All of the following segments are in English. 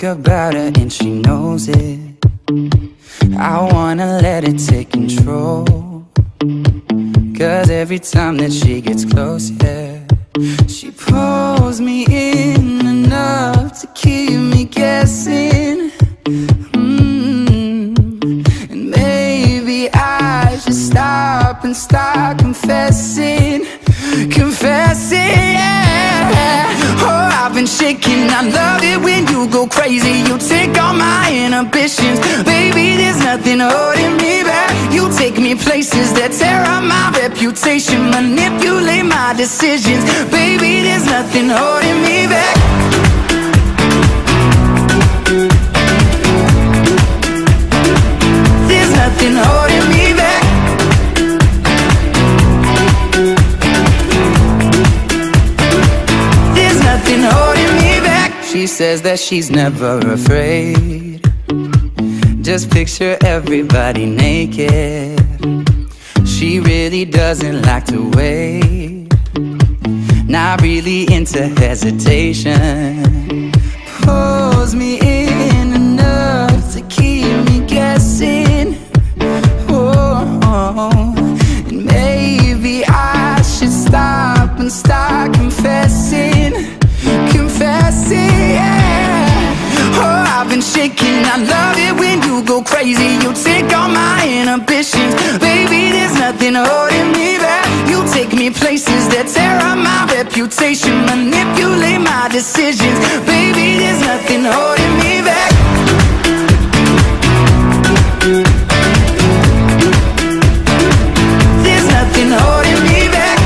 about her and she knows it. I wanna let it take control, 'cause every time that she gets close, yeah, she pulls me in enough to keep me guessing. And maybe I should stop and start confessing, yeah. Oh, I've been shaking, I love it when you go crazy. You take all my inhibitions, baby, there's nothing holding me back. You take me places that tear up my reputation, manipulate my decisions, baby, there's nothing holding me back. There's nothing holding me back. There's nothing holding me back. She says that she's never afraid. Just picture everybody naked. She really doesn't like to wait. Not really into hesitation. Pulls me in enough to keep me guessing. Oh, and maybe I should stop and start confessing, yeah. Oh, I've been shaking, I love it when you go crazy. You take all my inhibitions, baby, there's nothing holding me back. You take me places that tear up my reputation, manipulate my decisions, baby, there's nothing holding me back. There's nothing holding me back.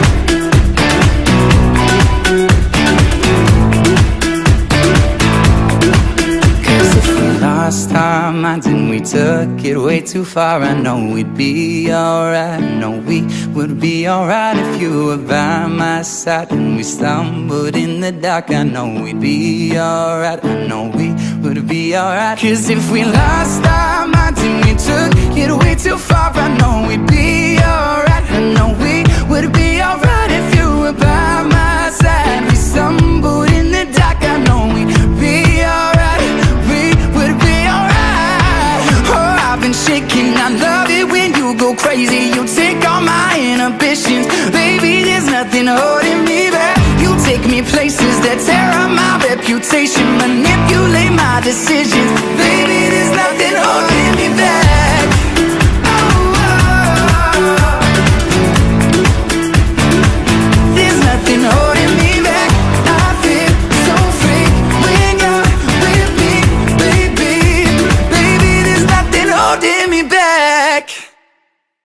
Lost our minds and we took it way too far. I know we'd be alright, I know we would be alright if you were by my side. And we stumbled in the dark, I know we'd be alright, I know we would be alright. 'Cause if we lost our minds and we took it way too far, I know we'd be alright, I know we would be alright if you were by my side. We stumbled in the dark, I know we'd be alright. I've been shaking, I love it when you go crazy. You take all my inhibitions, baby, there's nothing holding me back. You take me places that tear up my reputation, manipulate my decisions, baby, there's nothing holding me back.